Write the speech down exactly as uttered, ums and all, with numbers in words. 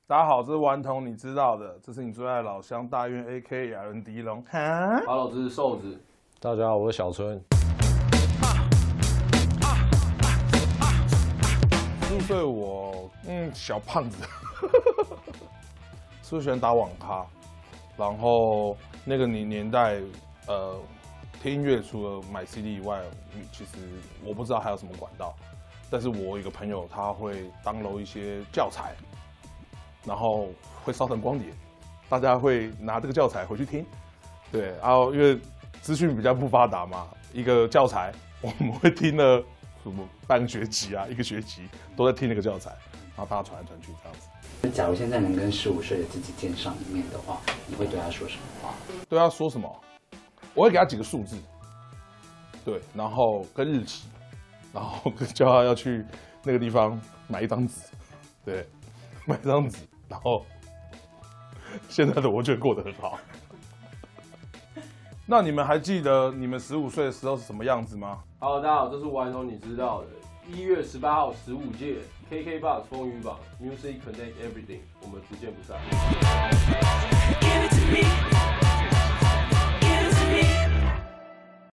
大家好，这是顽童，你知道的，这是你最爱的老乡大院 A K 亚伦迪龙。哈 ，Hello， 这是瘦子。 大家好，我是小春。 十五岁我，嗯，小胖子，是不是喜欢打网咖？然后那个年年代，呃，听音乐除了买 C D 以外，其实我不知道还有什么管道。但是我有一个朋友，他会 download 一些教材，然后会烧成光碟，大家会拿这个教材回去听。对，然后因为资讯比较不发达嘛，一个教材我们会听了什么半个学期啊，一个学期都在听那个教材，然后大家传来传去这样子。 假如现在能跟十五岁的自己见上一面的话，你会对他说什么话？ 对他说什么？我会给他几个数字，对，然后跟日期，然后叫他要去那个地方买一张纸，对，买一张纸，然后现在的我觉得过得很好。那你们还记得你们十五岁的时候是什么样子吗 Hello， 大家好，这是顽童，你知道的。一月十八号，十五届 K K B O X 风云榜 Music Connect Everything， 我们不见不散。